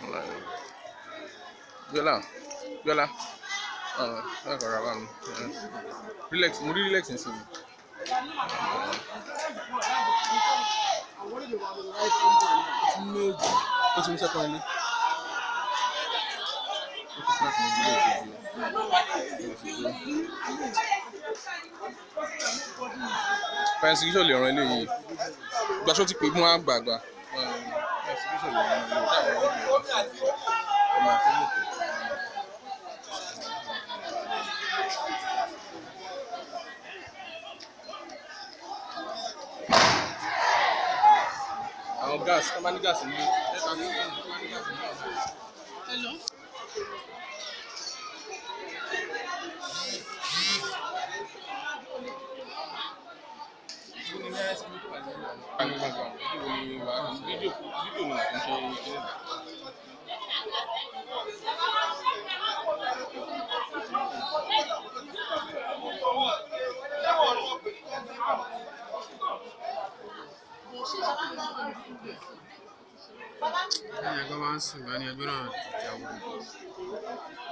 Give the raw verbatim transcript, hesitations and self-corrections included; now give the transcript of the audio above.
Biola, Biola. Oh, that's all right. Relax, moody relax and see. What's the second? Fancy usually on eléyìí. Gba ṣó ti pè mú àgbààgbà. Àwọn gas, tó bá ní gas ní. Hello. Video, video ni ṣe kíni. Baba. Ẹ̀yà kan máa ń sùn gan ni ẹgbẹ́ náà ti jáwọ́.